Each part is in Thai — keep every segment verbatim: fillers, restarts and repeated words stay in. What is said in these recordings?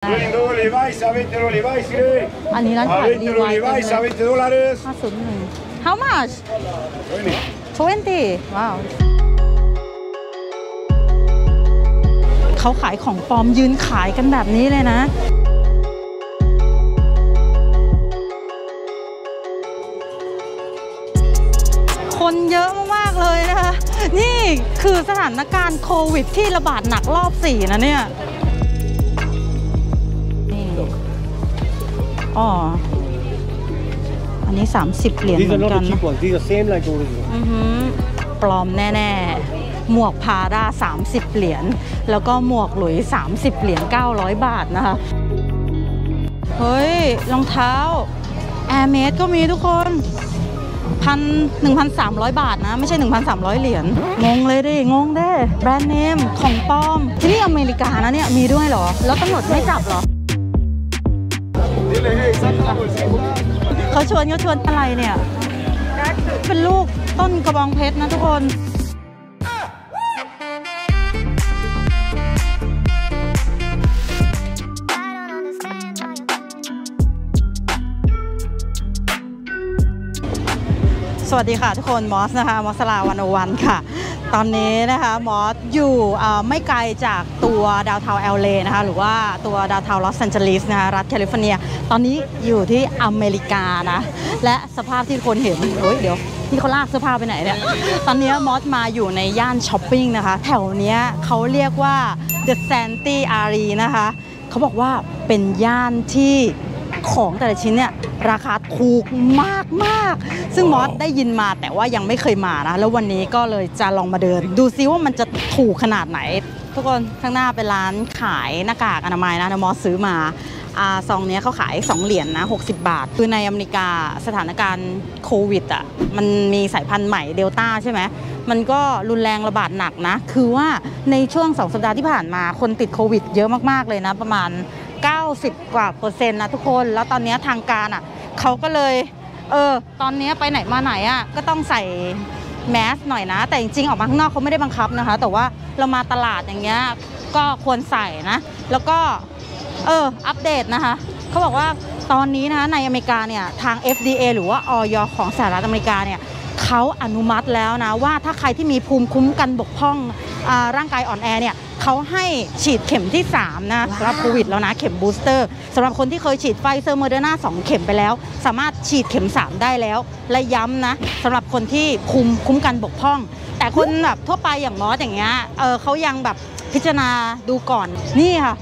อันนี้ร้านขายรีไวท์ห้าศูนย์หนึ่ง How much twenty ว้าวเขาขายของปลอมยืนขายกันแบบนี้เลยนะคนเยอะมากๆเลยนะคะนี่คือสถานการณ์โควิดที่ระบาดหนักรอบสี่นะเนี่ยนี่อ๋ออันนี้สามสิบเหรียญเหมือนกันนะอือหือปลอมแน่ๆหมวกพาด้าสามสิบเหรียญแล้วก็หมวกหลุยสามสิบเหรียญเก้าร้อยบาทนะคะเฮ้ยรองเท้า Airmade ก็มีทุกคนพันหนึ่งพันสามร้อยบาทนะไม่ใช่หนึ่งพันสามร้อยเหรียญงงเลยดิงงเด้แบรนด์เนมของปลอมที่นี่อเมริกานะเนี่ยมีด้วยเหรอแล้วตำรวจไม่จับเหรอเขาชวนเขาชวนอะไรเนี่ยเป็นลูกต้นกระบองเพชรนะทุกคนสวัสดีค่ะทุกคนมอสนะคะมอสลาวันโอวันค่ะตอนนี้นะคะมอสอยู่ไม่ไกลจากตัวดาวเทาแอลเลนะคะหรือว่าตัวดาวเทาลอสแอนเจลิสนะคะรัฐแคลิฟอร์เนียตอนนี้อยู่ที่อเมริกานะและสภาพที่คนเห็นโอ้ยเดี๋ยวนี่เขาลากเสื้อผ้าไปไหนเนี่ยตอนนี้มอสมาอยู่ในย่านช้อปปิ้งนะคะแถวเนี้ยเขาเรียกว่า The Santee Alley นะคะเขาบอกว่าเป็นย่านที่ของแต่ละชิ้นเนี่ยราคาถูกมากมากซึ่งมอสได้ยินมาแต่ว่ายังไม่เคยมานะแล้ววันนี้ก็เลยจะลองมาเดินดูซิว่ามันจะถูกขนาดไหนทุกคนข้างหน้าเป็นร้านขายหน้ากากอนามัยนะมอสซื้อมาอ่าซองนี้เขาขายสองเหรียญ นนะหกสิบบาทคือในอเมริกาสถานการณ์โควิดอ่ะมันมีสายพันธุ์ใหม่เดลต้าใช่ไหมมันก็รุนแรงระบาดหนักนะคือว่าในช่วงสองสัปดาห์ที่ผ่านมาคนติดโควิดเยอะมากๆเลยนะประมาณเก้าสิบกว่าเปอร์เซ็นต์นะทุกคนแล้วตอนนี้ทางการอ่ะเขาก็เลยเออตอนนี้ไปไหนมาไหนอ่ะก็ต้องใส่แมสหน่อยนะแต่จริงๆออกมาข้างนอกเขาไม่ได้บังคับนะคะแต่ว่าเรามาตลาดอย่างเงี้ยก็ควรใส่นะแล้วก็เอออัปเดตนะคะเขาบอกว่าตอนนี้นะคะในอเมริกาเนี่ยทาง เอฟ ดี เอ หรือว่า อย ของสหรัฐอเมริกาเนี่ยเขาอนุมัติแล้วนะว่าถ้าใครที่มีภูมิคุ้มกันบกพร่องร่างกายอ่อนแอเนี่ยเขาให้ฉีดเข็มที่สามนะสำหรับโควิดแล้วนะเข็มบูสเตอร์สำหรับคนที่เคยฉีดไฟเซอร์โมเดอร์นาสองเข็มไปแล้วสามารถฉีดเข็มสามได้แล้วและย้ำนะสำหรับคนที่ภูมิคุ้มกันบกพร่องแต่คนแบบทั่วไปอย่างมอสอย่างเงี้ยเออเขายังแบบพิจารณาดูก่อนนี่ค่ะ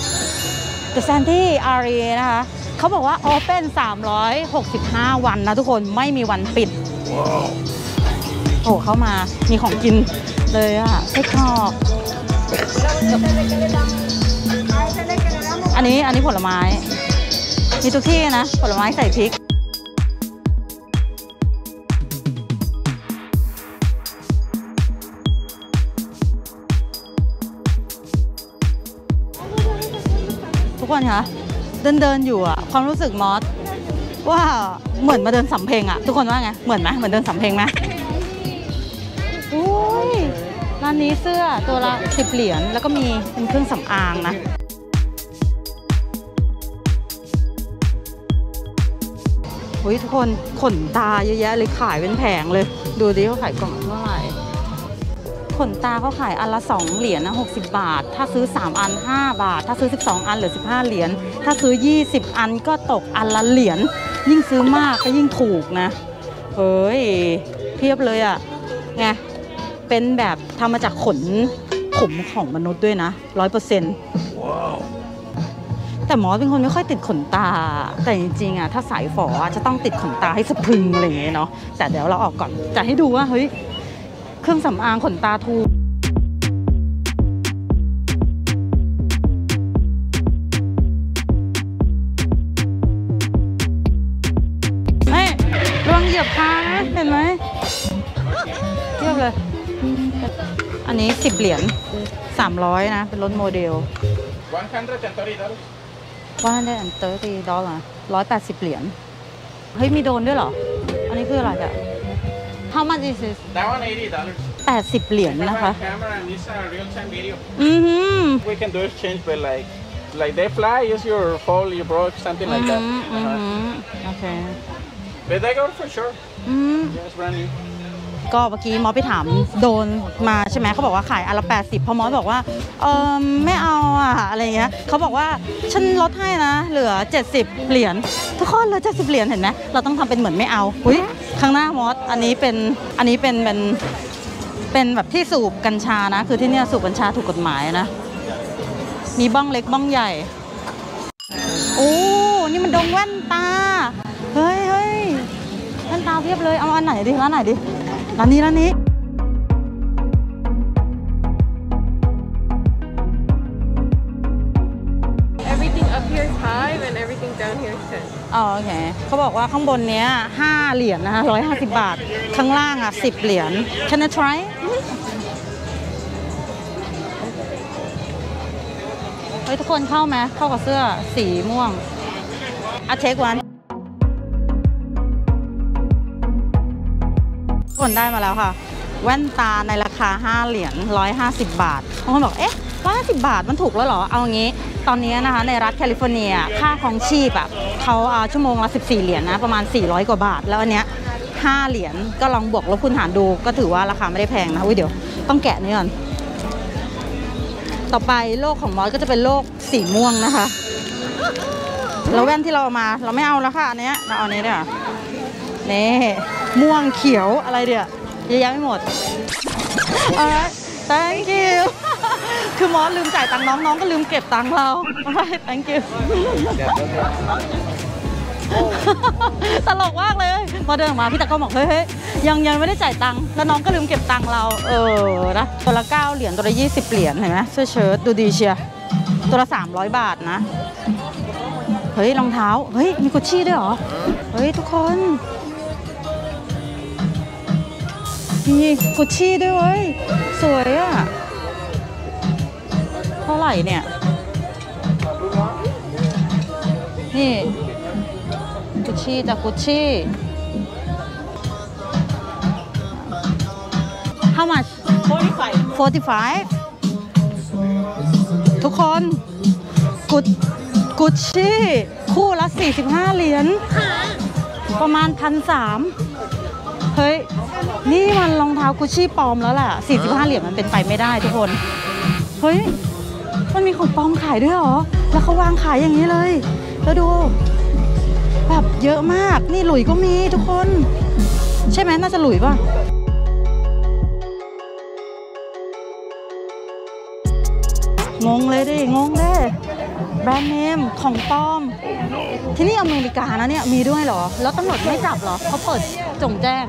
The Santee Alley นะคะเขาบอกว่า Open สามร้อยหกสิบห้าวันนะทุกคนไม่มีวันปิด wow. โอ้เข้ามามีของกินเลยอะไส้กรอกอันนี้อันนี้ผลไม้มีทุกที่นะผลไม้ใส่พริกทุกคนคะเดินเดินอยู่อะความรู้สึกมอสว่าเหมือนมาเดินสำเพ็งอะทุกคนว่าไงเหมือนไหมเหมือนเดินสำเพ็งไหมอุ้ยร้านนี้เสื้อตัวละสิบเหรียญแล้วก็มีเป็นเครื่องสำอางนะอุ้ยทุกคนขนตาเยอะแยะเลยขายเป็นแผงเลยดูดิเขาขายกล่องเท่าไหร่ขนตาเขาขายอันละสองเหรียญนะหกสิบบาทถ้าซื้อสามอันห้าบาทถ้าซื้อสิบสองอันเหลือสิบห้าเหรียญถ้าซื้อยี่สิบอันก็ตกอันละเหรียญยิ่งซื้อมากก็ยิ่งถูกนะเฮ้ยเพียบเลยอ่ะไงเป็นแบบทำมาจากขนผมของมนุษย์ด้วยนะร้อยเปอร์เซ็นต์แต่หมอเป็นคนไม่ค่อยติดขนตาแต่จริงๆอ่ะถ้าสายฝอจะต้องติดขนตาให้สะพรึงอะไรอย่างเงี้ยเนาะแต่เดี๋ยวเราออกก่อนจะให้ดูว่าเฮ้ยเครื่องสำอางขนตาถูกเฮ้ยระวังเหยียบเท้านะเห็นไหมเทียบเลยอันนี้สิบเหรียญสามร้อยนะเป็นรถโมเดลวันคันร้อยสามสิบดอลลาร์วันได้อันเตอร์ตีดอลลาร์ร้อยแปดสิบเหรียญเฮ้ยมีโดนด้วยเหรออันนี้คืออะไรอะ How much is this? That one eighty dollars. แปดสิบเหรียญนะคะอือหือ We can do exchange by like like they fly is your fall, you broke something like that. Okay. But they go for sure. Yeah, it's brand new. ก็เมื่อกี้มอสไปถามโดนมาใช่ไหมเขาบอกว่าขายอันละแปดสิบพอมอสบอกว่าเออไม่เอาอ่ะอะไรเงี้ยเขาบอกว่าฉันลดให้นะเหลือเจ็ดสิบเหรียญทุกคนเหลือเจ็ดสิบเหรียญเห็นไหมเราต้องทำเป็นเหมือนไม่เอาอุ้ยข้างหน้ามอสอันนี้เป็นอันนี้เป็นเป็นเป็นแบบที่สูบกัญชานะคือที่เนี่ยสูบกัญชาถูกกฎหมายนะมีบ้องเล็กบ้องใหญ่โอ้นี่มันดงแว่นตาเฮ้ยเฮ้ยแว่นตาเพียบเลยเอาอันไหนดิร้านไหนดิร้านนี้ร้านนี้ Everything up here is five and everything down here is ten. อ๋อโอเคเขาบอกว่าข้างบนเนี้ยห้าเหรียญนะคะร้อยห้าสิบบาทข้างล่างอ่ะสิบเหรียญ Can I try เฮ้ยทุกคนเข้าไหมเข้ากับเสื้อสีม่วงอ่ะเทควันคนได้มาแล้วค่ะแว่นตาในราคาห้าเหรียญหนึ่งร้อยห้าสิบบาทบางคนบอกเอ๊ะหนึ่งร้อยห้าสิบบาทมันถูกแล้วเหรอเอางี้ตอนนี้นะคะในรัฐแคลิฟอร์เนียค่าครองชีพอ่ะเขาเอาชั่วโมงละสิบสี่เหรียญนะประมาณสี่ร้อยกว่าบาทแล้วอันเนี้ยห้าเหรียญก็ลองบวกลบคูณหารดูก็ถือว่าราคาไม่ได้แพงนะอุ้ยเดี๋ยวต้องแกะนี่ก่อนต่อไปโลกของมอสก็จะเป็นโลกสีม่วงนะคะแล้วแว่นที่เราเอามาเราไม่เอาแล้วค่ะอันเนี้ยเราเอาอันนี้เดี๋ยวนี่ม่วงเขียวอะไรเดี๋ยวเยอะแยะไม่หมดเออ thank you คือมอสลืมจ่ายตังค์น้องน้องก็ลืมเก็บตังค์เรา thank you ตลกมากเลยพอเดินออกมาพี่ตะก็บอกเฮ้ยยังยังไม่ได้จ่ายตังค์แล้วน้องก็ลืมเก็บตังค์เราเออนะตัวละเก้าเหรียญตัวละยี่สิบเหรียญเห็นไหมเสื้อเชิ้ตดูดีเชียตัวละสามร้อยบาทนะเฮ้ยรองเท้าเฮ้ยมีกุชชี่ด้วยเหรอเฮ้ยทุกคนมีกุชชี่ด้วยเว้ยสวยอ่ะเท่าไหร่เนี่ยนี่กุชชี่จากกุชชี่ How much forty-five forty-five ทุกคนกุชกุชชี่คู่ละสี่สิบห้าเหรียญประมาณพันสามเฮ้ยนี่มันรองเท้ากุชชี่ปลอมแล้วแหละสี่สิบห้าเหรียญมันเป็นไปไม่ได้ทุกคนเฮ้ยมันมีของปลอมขายด้วยเหรอแล้วเขาวางขายอย่างนี้เลยแล้วดูแบบเยอะมากนี่หลุยก็มีทุกคนใช่ไหมน่าจะหลุยป่ะงงเลยดิงงเลยแบรนด์เนมของปลอมที่นี่อเมริกานะเนี่ยมีด้วยเหรอแล้วตำรวจไม่จับเหรอเขาเปิดจงแจ้ง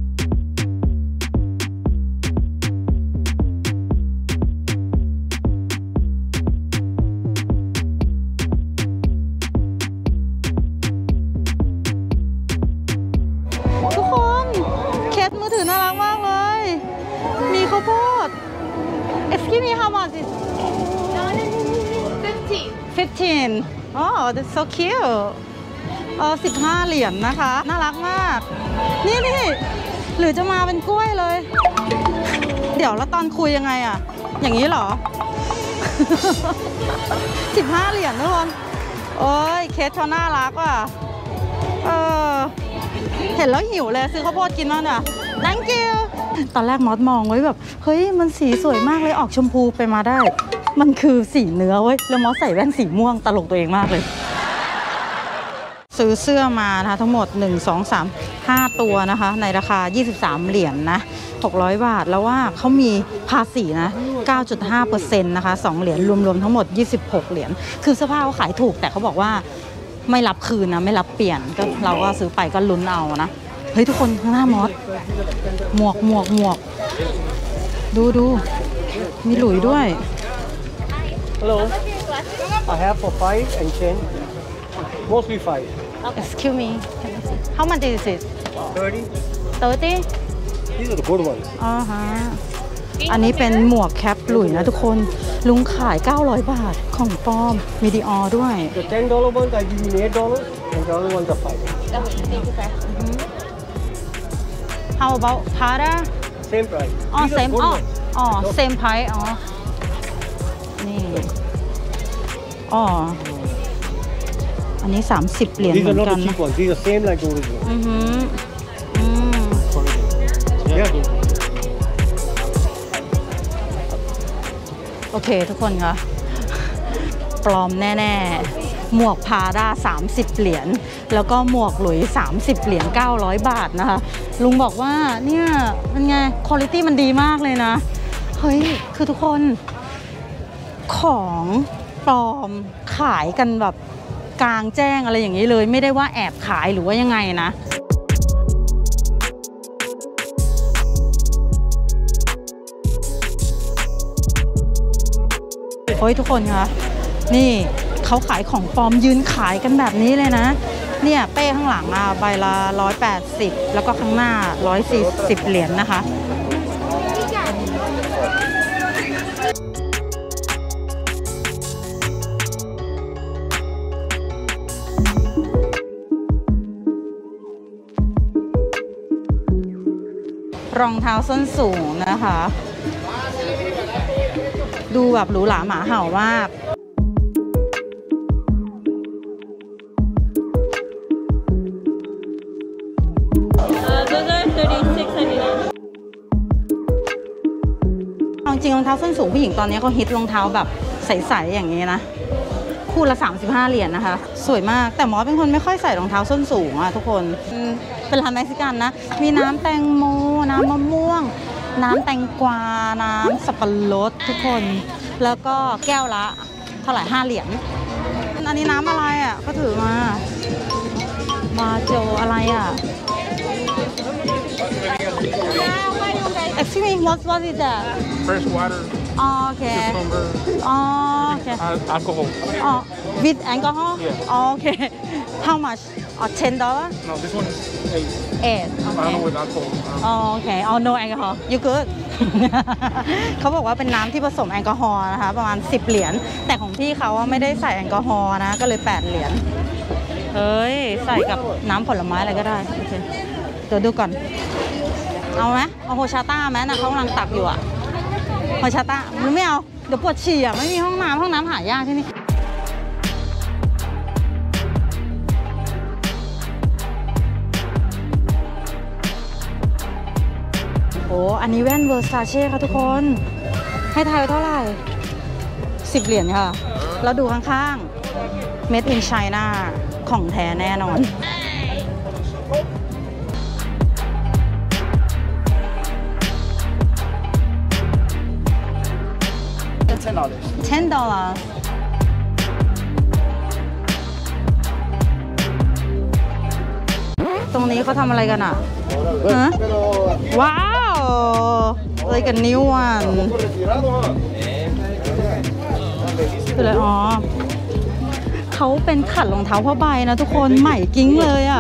ทุกคนเคสมือถือน่ารักมากเลยมีข้าวโพด Excuse me how much is fifteen fifteen oh that's so cute เออสิบห้าเหรียญนะคะน่ารักมากนี่นี่หรือจะมาเป็นกล้วยเลยเดี๋ยวแล้วตอนคุยยังไงอะอย่างนี้เหรอ สิบห้าเหรียญทุกคนโอ้ยเคสเขาน่ารักว่ะเออเห็นแล้วหิวเลยซื้อข้าวโพดกินแล้วเนี่ย thank you ตอนแรกมอสมองไว้แบบเฮ้ยมันสีสวยมากเลยออกชมพูไปมาได้มันคือสีเนื้อเว้ยแล้วมอสใส่แว่นสีม่วงตลกตัวเองมากเลยซื้อเสื้อมานะคะทั้งหมดหนึ่ง สอง สาม ห้าตัวนะคะในราคายี่สิบสามเหรียญ น, นะหกร้อยบาทแล้วว่าเขามีภาษีนะ เก้าจุดห้าเปอร์เซ็นต์ นะคะสองเหรียญรวมๆทั้งหมดยี่สิบหกเหรียญคือเสื้อผ้าเขาขายถูกแต่เขาบอกว่าไม่รับคืนนะไม่รับเปลี่ยนก็เราก็ซื้อไปก็ลุ้นเอานะเฮ้ยทุกคนข้างหน้ามอสหมวกหมวกหมวกดูดูมีหลุยด้วย Hello. I have for five and ten. Mostly five. Excuse me. How much is it? Thirty. thirty? These are the good ones. อ๋อฮะอันนี้เป็นหมวกแคปหลุยนะทุกคนลุงขายเก้าร้อยบาทของปลอมมีดีออด้วย The ten dollar ones I give you eight dollars, and the other ones are five. How about Prada? Same price. อ๋อ These are same good อ๋อ ones. อ๋อ same price อ๋อนี่อ๋ออันนี้สามสิบเหรียญ These เหมื are อน not กั the น cheap ones. These are same like the original. อือหืออืม Yeah. โอเคทุกคนคะปลอมแน่ๆหมวกพาด้าสามสิบเหรียญแล้วก็หมวกหลุยสามสิบเหรียญเก้าร้อยบาทนะคะลุงบอกว่าเนี่ยเป็นไงคุณภาพมันดีมากเลยนะเฮ้ยคือทุกคนของปลอมขายกันแบบกลางแจ้งอะไรอย่างนี้เลยไม่ได้ว่าแอบขายหรือว่ายังไงนะโอ้ยทุกคนคะนี่เขาขายของปลอมยืนขายกันแบบนี้เลยนะเนี่ยเป้ข้างหลังอ่ะใบละหนึ่งร้อยแปดสิบแล้วก็ข้างหน้าหนึ่งร้อยสี่สิบเหรียญนะคะรองเท้าส้นสูงนะคะดูแบบหรูหราหมาเห่ามากจริงรองเท้าส้นสูงผู้หญิงตอนนี้เขาฮิตรองเท้าแบบใสๆอย่างนี้นะคู่ละสามสิบห้าเหรียญนะคะสวยมากแต่หมอเป็นคนไม่ค่อยใส่รองเท้าส้นสูงอะทุกคนเป็นร้านเม็กซิกันนะมีน้ำแตงโมน้ำมะม่วงน้ำแตงกวาน้ำสับปะรดทุกคนแล้วก็แก้วละเท่าไหร่ห้าเหรียญอันนี้น้ำอะไรอ่ะเขาถือมามาโจอะไรอ่ะ Excuse me, what what is that? Fresh water. Oh, okay. Cucumber. Oh, okay. Uh, alcohol. Oh, with alcohol? Yeah. Oh, okay. How much? Oh, ten dollars? No, this one is eight. Eight. I don't know Okay. with alcohol. Um, Oh, okay. Oh, no alcohol. You good? เขาบอกว่าเป็นน้ำที่ผสมแอลกอฮอล์นะคะประมาณสิบเหรียญแต่ของพี่เขาไม่ได้ใส่แอลกอฮอล์นะก็เลยแปดเหรียญเฮ้ยใส่กับน้ำผลไม้อะไรก็ได้โอเคเดี๋ยวดูก่อนเอาไหมเอาโฮชาต้าไหมนะเขากำลังตักอยู่อะโฮชาต้ามันไม่เอาเดี๋ยวปวดฉี่อะไม่มีห้องน้ำห้องน้ำหายากที่นี่โอ้อันนี้แว่นเวอร์ซาเช่ค่ะทุกคนให้ทายเท่าไหร่สิบเหรียญค่ะแล้วดูข้างๆ Made in China ของแท้แน่นอน ten dollars. ten dollars ตรงนี้เขาทำอะไรกันอ่ะฮะว้าวเลยกันนิ้ววันคืออะไรอ๋อเขาเป็นขัดรองเท้าผ้าใบนะทุกคนใหม่กิ้งเลยอ่ะ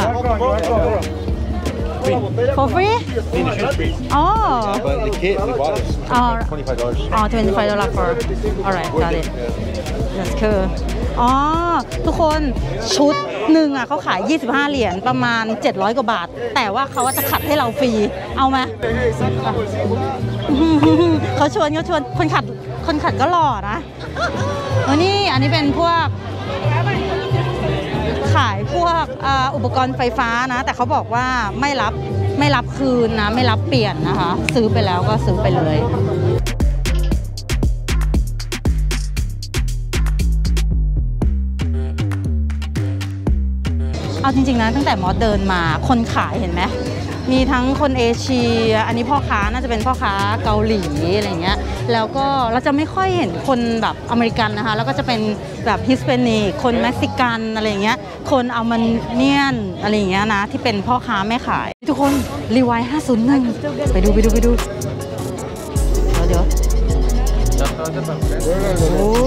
for freeอ๋อ But the kit we bought is Oh. twenty-five dollars. อ๋อtwenty-five dollars for alright got it that's cool อ๋อทุกคนชุดหนึ่งอ่ะเขาขายยี่สิบห้าเหรียญประมาณเจ็ดร้อยกว่าบาทแต่ว่าเขาจะขัดให้เราฟรีเอาไหมเขาชวนเขาชวนคนขัดคนขัดก็หล่อนะเออนี่อันนี้เป็นพวกขายพวกอุปกรณ์ไฟฟ้านะแต่เขาบอกว่าไม่รับไม่รับคืนนะไม่รับเปลี่ยนนะคะซื้อไปแล้วก็ซื้อไปเลยเอาจริงๆนะตั้งแต่มอสเดินมาคนขายเห็นไหมมีทั้งคนเอเชียอันนี้พ่อค้าน่าจะเป็นพ่อค้าเกาหลีอะไรเงี้ยแล้วก็เราจะไม่ค่อยเห็นคนแบบอเมริกันนะคะแล้วก็จะเป็นแบบฮิสแปนิกคนเม็กซิกันอะไรเงี้ยคนอัลเมเนียนอะไรเงี้ยนะที่เป็นพ่อค้าแม่ขายทุกคนรีไวท์ห้าศูนย์หนึ่งไปดูไปดูไปดูเดี๋ยวโอ้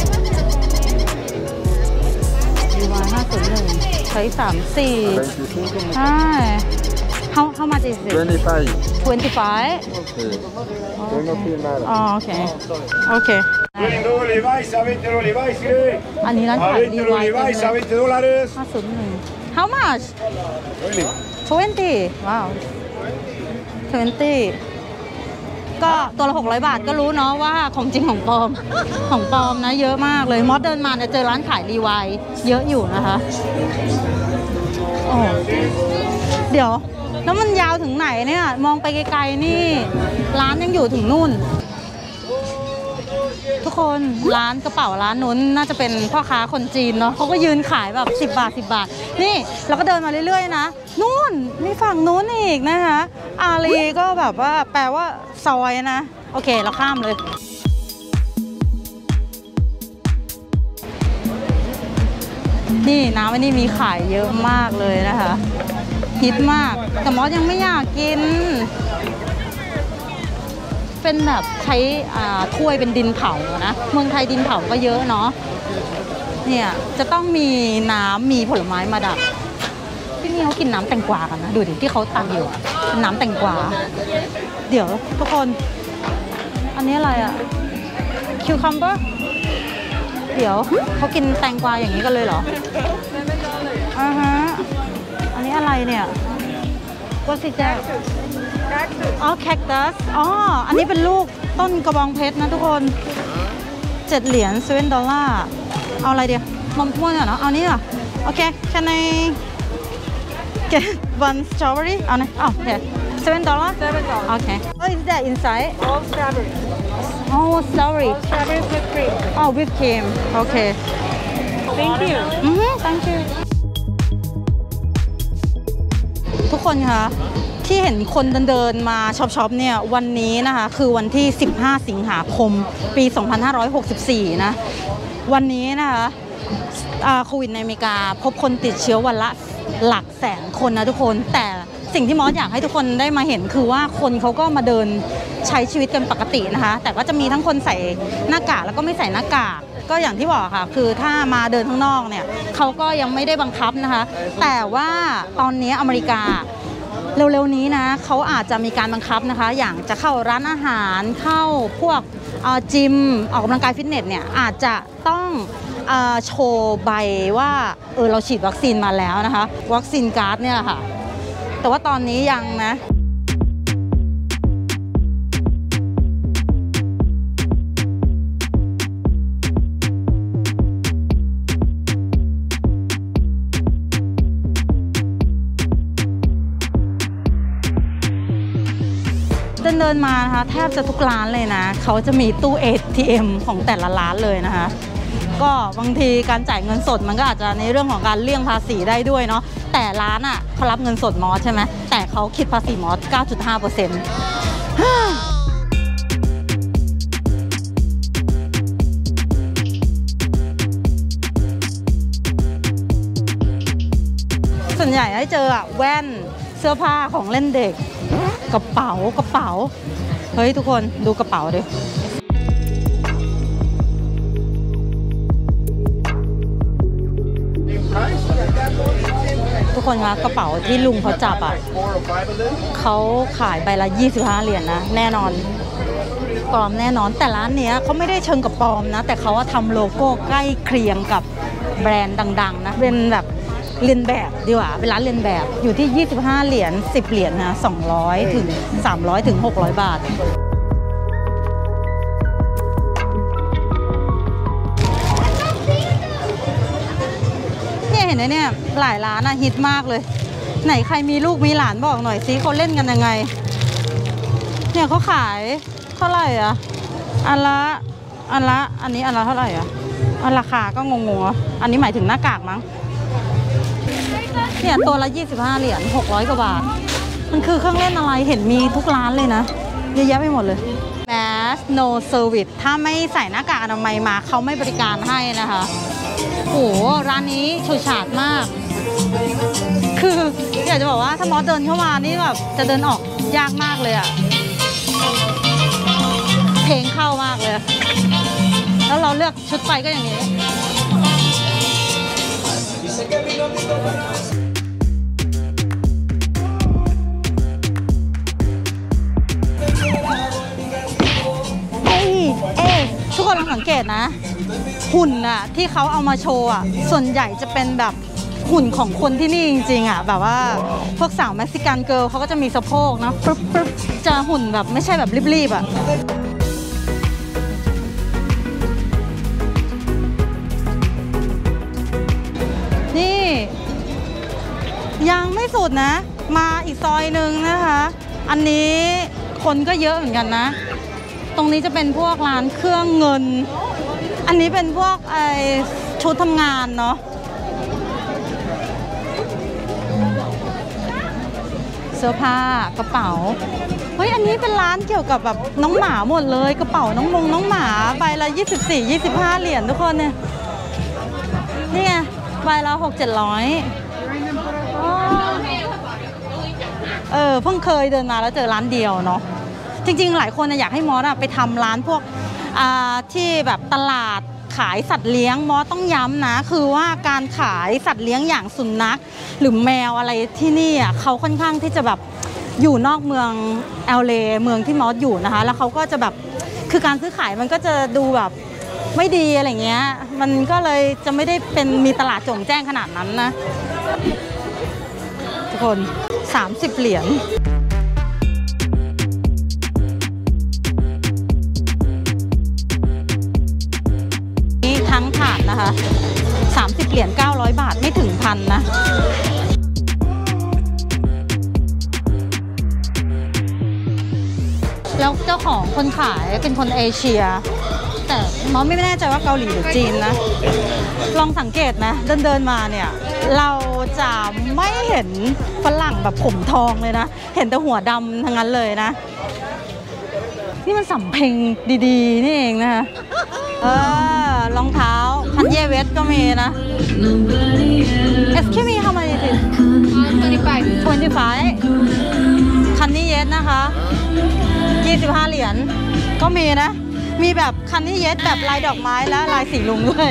รีไวท์ห้าศูนย์หนึ่งใช้สามสี่ใช่ How how much is it? Twenty-five. Twenty-five. Okay. Tengo firmada. Oh, okay. Okay. Vendo Levi's a veinte los Levi's, ¿qué? อันนี้ร้าน A ขาย veinte ดี los ไว Levi's, a veinte dólares. ห้าศูนย์หนึ่ง How much? Twenty. Wow. Twenty. ก็ตัวละหกร้อยบาทก็รู้เนาะว่าของจริงของปลอม ของปลอมนะเยอะมากเลยมอสเดินมาเนี่ยเจอร้านขายรีไวล์เยอะอยู่นะคะโอ้เดี๋ยวแล้วมันยาวถึงไหนเนี่ยมองไปไกลๆนี่ร้านยังอยู่ถึงนู่นทุกคนร้านกระเป๋าร้านนู้นน่าจะเป็นพ่อค้าคนจีนเนาะเขาก็ยืนขายแบบสิบบาทสิบบาทนี่เราก็เดินมาเรื่อยๆนะนู่นมีฝั่งนู้นอีกนะคะอาลีก็แบบว่าแปลว่าซอยนะโอเคเราข้ามเลยนี่น้ำอันนี้มีขายเยอะมากเลยนะคะฮิตมากแต่มอสยังไม่อยากกินเป็นแบบใช้ถ้วยเป็นดินเผานะเมืองไทยดินเผาก็เยอะเนาะเนี่ยจะต้องมีน้ำมีผลไม้มาดับที่นี่เขากินน้ำแตงกวากันนะดูดิที่เขาตักอยู่เป็นน้ำแตงกวาเดี๋ยวทุกคนอันนี้อะไรอะคิวคัมเบอร์เดี๋ยวเขากินแตงกวาอย่างนี้กันเลยเหรออ่าฮะอันนี้อะไรเนี่ยว่าสิจ๊ะอ๋อแคคตัสอ๋ออันนี้เป็นลูกต้นกระบองเพชรนะทุกคนเจ็ดเหรียญเซเว่นดอลลาร์เอาอะไรเดียวมอมม่วงเหรอเอานี้เหรอโอเค can I get one strawberry เอาไหนอ๋อเดี๋ยว seven dollar Seven dollars. okay what is that inside All strawberry. oh strawberry Strawberry with cream. oh whipped cream okay Thank you. อือ thank you ทุกคนคะที่เห็นคนเดินๆมาช็อปๆเนี่ยวันนี้นะคะคือวันที่สิบห้าสิงหาคมปีสองพันห้าร้อยหกสิบสี่นะวันนี้นะคะโควิดในอเมริกาพบคนติดเชื้อวันละหลักแสนคนนะทุกคนแต่สิ่งที่มอสอยากให้ทุกคนได้มาเห็นคือว่าคนเขาก็มาเดินใช้ชีวิตกันปกตินะคะแต่ก็จะมีทั้งคนใส่หน้ากากแล้วก็ไม่ใส่หน้ากากก็อย่างที่บอกค่ะคือถ้ามาเดินข้างนอกเนี่ยเขาก็ยังไม่ได้บังคับนะคะแต่ว่าตอนนี้อเมริกาเร็วๆนี้นะเขาอาจจะมีการบังคับนะคะอย่างจะเข้าร้านอาหารเข้าพวกจิมออกกำลังกายฟิตเนสเนี่ยอาจจะต้องโชว์ใบว่าเออเราฉีดวัคซีนมาแล้วนะคะวัคซีนการ์ดเนี่ยค่ะแต่ว่าตอนนี้ยังนะเดินมานะคะแทบจะทุกร้านเลยนะเขาจะมีตู้ เอ ที เอ็ม ของแต่ละร้านเลยนะคะก็บางทีการจ่ายเงินสดมันก็อาจจะในเรื่องของการเลี่ยงภาษีได้ด้วยเนาะแต่ร้านอ่ะเขารับเงินสดมอสใช่ไหมแต่เขาคิดภาษีมอส เก้าจุดห้าเปอร์เซ็นต์ ส่วนใหญ่ให้เจออะแว่นเสื้อผ้าของเล่นเด็กกระเป๋ากระเป๋าเฮ้ยทุกคนดูกระเป๋าดิทุกคนคะกระเป๋าที่ลุงเขาจับอ่ะเขาขายใบละยี่สิบห้าเหรียญนะแน่นอนปลอมแน่นอนแต่ร้านเนี้ยเขาไม่ได้เชิงกับปลอมนะแต่เขาทำโลโก้ใกล้เคียงกับแบรนด์ดังๆนะเป็นแบบเรียนแบบดีกว่าเป็นร้านเรียนแบบอยู่ที่ยี่สิบห้าเหรียญสิบเหรียญนะสองร้อยถึงสามร้อยถึงหกร้อยบาทเนี่ยเห็นไหมเนี่ยหลายร้านอะฮิตมากเลยไหนใครมีลูกมีหลานบอกหน่อยซิเขาเล่นกันยังไงเนี่ยเขาขายเท่าไหร่อะอันละอันละอันนี้อันละเท่าไหร่อะอันราคาก็งงๆอันนี้หมายถึงหน้ากากมั้งเนี่ยตัวละยี่สิบห้าเหรียญหกร้อยกว่าบาทมันคือเครื่องเล่นอะไรเห็นมีทุกร้านเลยนะเยอะแยะไปหมดเลย Mask No Service ถ้าไม่ใส่หน้ากากอนามัยมาเขาไม่บริการให้นะคะโหร้านนี้ฉูดฉาดมากคืออยากจะบอกว่าถ้ามอสเดินเข้ามานี่แบบจะเดินออกยากมากเลยอะเพลงเข้ามากเลยแล้วเราเลือกชุดไปก็อย่างนี้เอ้ยเอ้ยทุกคนลองสังเกตนะหุ่นอะที่เขาเอามาโชว์อะส่วนใหญ่จะเป็นแบบหุ่นของคนที่นี่จริงๆอ่ะแบบว่าพวกสาวเม็กซิกันเกิร์ลเขาก็จะมีสะโพกนะปึ๊บปึ๊บจะหุ่นแบบไม่ใช่แบบรีบๆอ่ะนี่ยังไม่สุดนะมาอีกซอยหนึ่งนะคะอันนี้คนก็เยอะเหมือนกันนะตรงนี้จะเป็นพวกร้านเครื่องเงินอันนี้เป็นพวกไอชุดทำงานเนาะเสื้อผ้ากระเป๋าเฮ้ยอันนี้เป็นร้านเกี่ยวกับแบบน้องหมาหมดเลยกระเป๋าน้องมงน้องหมาใบละยี่สิบสี่ ยี่สิบห้าเหรียญทุกคนเนี่ยนี่ไงใบละหกเจ็ดร้อยเออเพิ่งเคยเดินมาแล้วเจอร้านเดียวเนาะจริงๆหลายคนอยากให้มอสไปทำร้านพวกที่แบบตลาดขายสัตว์เลี้ยงมอสต้องย้ำนะคือว่าการขายสัตว์เลี้ยงอย่างสุนัขหรือแมวอะไรที่นี่อ่ะเขาค่อนข้างที่จะแบบอยู่นอกเมืองแอลเลเมืองที่มอสอยู่นะคะแล้วเขาก็จะแบบคือการซื้อขายมันก็จะดูแบบไม่ดีอะไรเงี้ยมันก็เลยจะไม่ได้เป็นมีตลาดโจ่งแจ้งขนาดนั้นนะทุกคนสามสิบเหรียญนี่ทั้งถาดนะคะสามสิบเหรียญเก้าร้อยบาทไม่ถึงพันนะแล้วเจ้าของคนขายเป็นคนเอเชียแต่มอสไม่แน่ใจว่าเกาหลีหรือจีนนะลองสังเกตนะเดินเดินมาเนี่ยเราจะไม่เห็นฝรั่งแบบผมทองเลยนะเห็นแต่หัวดำทั้งนั้นเลยนะนี่มันสำเพ็งดีๆนี่เองนะคะเออรองเท้าคันเย่เวสก็มีนะ Excuse me how much is it twenty-five twenty-five คันนี้เยสนะคะยี่สิบห้าเหรียญก็มีนะมีแบบคันนี้เยสแบบลายดอกไม้และลายสีลุงด้วย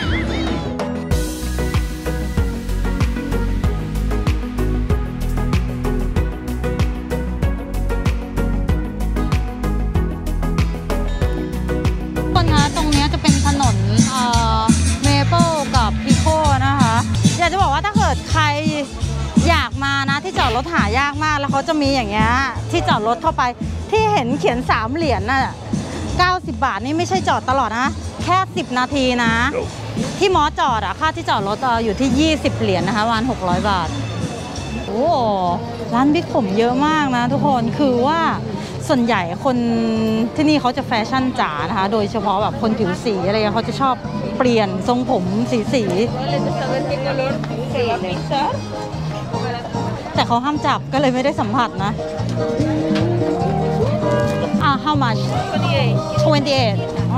คนคะตรงนี้จะเป็นถนนเมเปิลกับพิโคนะคะอยากจะบอกว่าถ้าเกิดใครอยากมานะที่จอดรถหายากมากแล้วเขาจะมีอย่างเงี้ยที่จอดรถเข้าไปที่เห็นเขียนสามเหรียญน่ะเก้าสิบบาทนี่ไม่ใช่จอดตลอดนะแค่สิบนาทีนะที่มอจอดอะค่าที่จอดรถอยู่ที่ยี่สิบเหรียญนะคะวันหกร้อยบาทโอ้ร้านบิ๊กผมเยอะมากนะทุกคนคือว่าส่วนใหญ่คนที่นี่เขาจะแฟชั่นจ๋านะคะโดยเฉพาะแบบคนผิวสีอะไรเขาจะชอบเปลี่ยนทรงผมสีสีแต่เขาห้ามจับก็เลยไม่ได้สัมผัสนะอ่า how much twenty-eight อ๋อ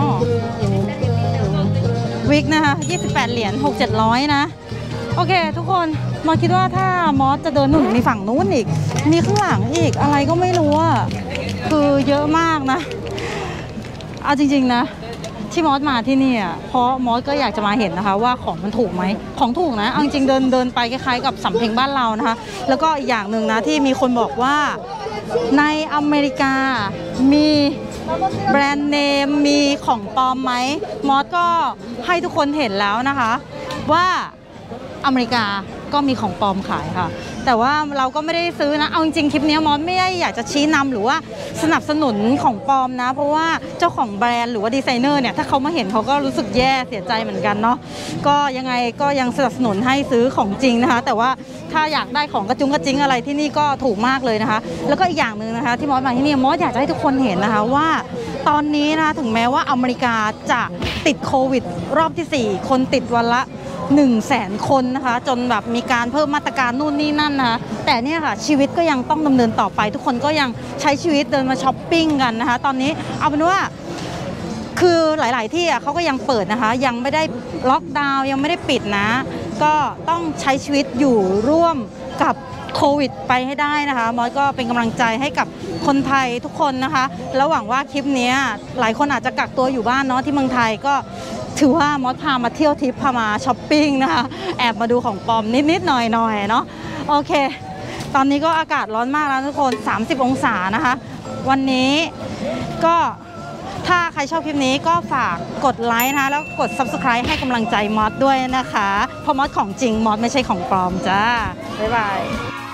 วิกนะคะยี่สิบแปดเหรียญหกเจ็ดร้อยนะโอเคทุกคนมอคิดว่าถ้ามอสจะเดินหนุนมีฝั่งนู้นอีกมีข้างหลังอีกอะไรก็ไม่รู้อ่ะคือเยอะมากนะเอาจริงๆนะที่มอสมาที่นี่อ่ะเพราะมอสก็อยากจะมาเห็นนะคะว่าของมันถูกไหมของถูกนะเอาจริงๆเดินเดินไปคล้ายๆกับสำเพ็งบ้านเรานะคะแล้วก็อีกอย่างหนึ่งนะที่มีคนบอกว่าในอเมริกามีแบรนด์เนมมีของปลอมไหมมอสก็ให้ทุกคนเห็นแล้วนะคะว่าอเมริกาก็มีของปลอมขายค่ะแต่ว่าเราก็ไม่ได้ซื้อนะเอาจริงๆคลิปนี้มอสไม่ได้อยากจะชี้นำหรือว่าสนับสนุนของปลอมนะเพราะว่าเจ้าของแบรนด์หรือว่าดีไซเนอร์เนี่ยถ้าเขามาเห็นเขาก็รู้สึกแย่เสียใจเหมือนกันเนาะก็ยังไงก็ยังสนับสนุนให้ซื้อของจริงนะคะแต่ว่าถ้าอยากได้ของกระจุงกระจิงอะไรที่นี่ก็ถูกมากเลยนะคะแล้วก็อีกอย่างหนึ่งนะคะที่มอสมาที่นี่มอสอยากจะให้ทุกคนเห็นนะคะว่าตอนนี้นะถึงแม้ว่าอเมริกาจะติดโควิดรอบที่สี่คนติดวันละหนึ่งแสนคนนะคะจนแบบมีการเพิ่มมาตรการนู่นนี่นั่นนะคะแต่เนี่ยค่ะชีวิตก็ยังต้องดำเนินต่อไปทุกคนก็ยังใช้ชีวิตเดินมาช้อปปิ้งกันนะคะตอนนี้เอาเป็นว่าคือหลายๆที่อ่ะเขาก็ยังเปิดนะคะยังไม่ได้ล็อกดาวน์ยังไม่ได้ปิดนะก็ต้องใช้ชีวิตอยู่ร่วมกับโควิดไปให้ได้นะคะมอสก็เป็นกำลังใจให้กับคนไทยทุกคนนะคะแล้วหวังว่าคลิปนี้หลายคนอาจจะกักตัวอยู่บ้านเนาะที่เมืองไทยก็ถือว่ามอสพามาเที่ยวทิปพามาช้อปปิ้งนะคะแอบมาดูของปลอมนิดๆหน่อยๆเนาะโอเคตอนนี้ก็อากาศร้อนมากแล้วทุกคนสามสิบองศานะคะวันนี้ก็ถ้าใครชอบคลิปนี้ก็ฝากกดไลค์นะคะแล้วกด ซับสไครบ์ ให้กำลังใจมอสด้วยนะคะเพราะมอสของจริงมอสไม่ใช่ของปลอมจ้าบ๊ายบาย